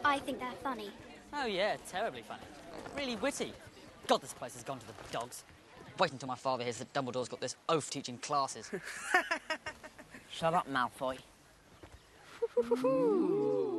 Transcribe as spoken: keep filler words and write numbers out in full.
I think they're funny. Oh, yeah, terribly funny. Really witty. God, this place has gone to the dogs. Wait until my father hears that Dumbledore's got this oaf teaching classes. Shut up, Malfoy.